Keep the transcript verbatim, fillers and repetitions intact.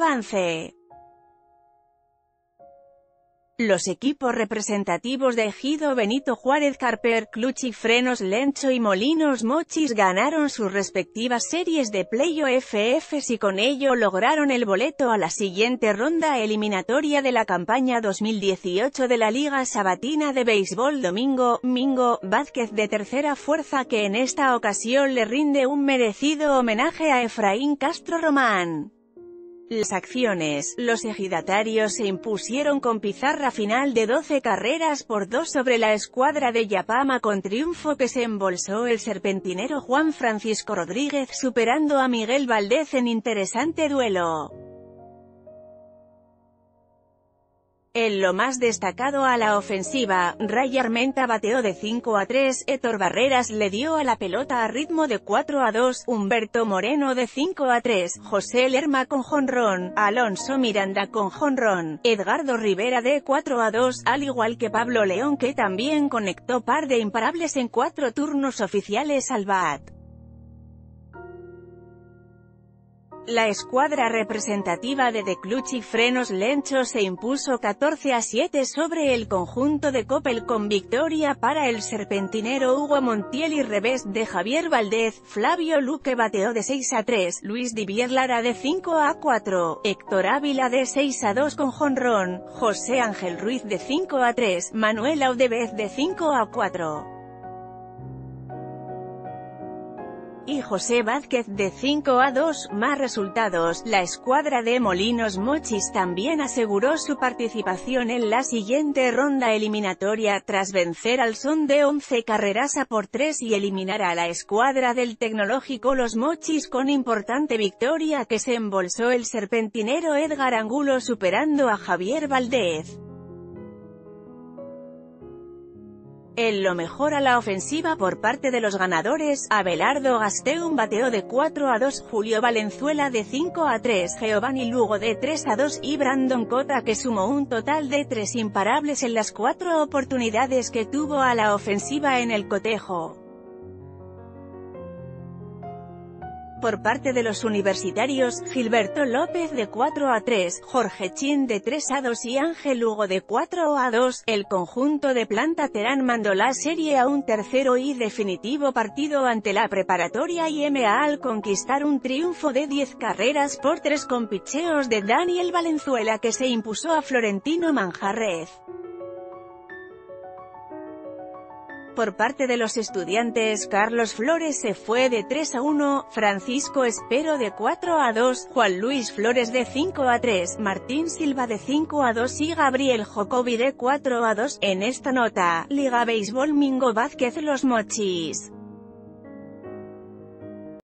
avance. Los equipos representativos de Ejido Benito Juárez, Carper, Clutch, Frenos Lencho y Molinos Mochis ganaron sus respectivas series de playoffs y con ello lograron el boleto a la siguiente ronda eliminatoria de la campaña dos mil dieciocho de la Liga Sabatina de Béisbol. Domingo, Mingo, Vázquez de tercera fuerza, que en esta ocasión le rinde un merecido homenaje a Efraín Castro Román. Las acciones, los ejidatarios se impusieron con pizarra final de doce carreras por dos sobre la escuadra de Yapama, con triunfo que se embolsó el serpentinero Juan Francisco Rodríguez, superando a Miguel Valdez en interesante duelo. En lo más destacado a la ofensiva, Ray Armenta bateó de cinco a tres, Héctor Barreras le dio a la pelota a ritmo de cuatro a dos, Humberto Moreno de cinco a tres, José Lerma con jonrón, Alonso Miranda con jonrón, Edgardo Rivera de cuatro a dos, al igual que Pablo León, que también conectó par de imparables en cuatro turnos oficiales al bat. La escuadra representativa de The Clutch y Frenos Lencho se impuso catorce a siete sobre el conjunto de Coppel, con victoria para el serpentinero Hugo Montiel y revés de Javier Valdez. Flavio Luque bateó de seis a tres, Luis Divier Lara de cinco a cuatro, Héctor Ávila de seis a dos con jonrón, José Ángel Ruiz de cinco a tres, Manuel Audevez de cinco a cuatro. y José Vázquez de cinco a dos. Más resultados. La escuadra de Molinos Mochis también aseguró su participación en la siguiente ronda eliminatoria, tras vencer al Son de once carreras a por tres y eliminar a la escuadra del Tecnológico Los Mochis con importante victoria que se embolsó el serpentinero Edgar Angulo, superando a Javier Valdez. En lo mejor a la ofensiva por parte de los ganadores, Abelardo Gasteum bateó de cuatro a dos, Julio Valenzuela de cinco a tres, Giovanni Lugo de tres a dos y Brandon Cota, que sumó un total de tres imparables en las cuatro oportunidades que tuvo a la ofensiva en el cotejo. Por parte de los universitarios, Gilberto López de cuatro a tres, Jorge Chin de tres a dos y Ángel Hugo de cuatro a dos, el conjunto de Planta Terán mandó la serie a un tercero y definitivo partido ante la Preparatoria I M A al conquistar un triunfo de diez carreras por tres con picheos de Daniel Valenzuela, que se impuso a Florentino Manjarrez. Por parte de los estudiantes, Carlos Flores se fue de tres a uno, Francisco Espero de cuatro a dos, Juan Luis Flores de cinco a tres, Martín Silva de cinco a dos y Gabriel Jocobi de cuatro a dos. En esta nota, Liga Béisbol Mingo Vázquez Los Mochis.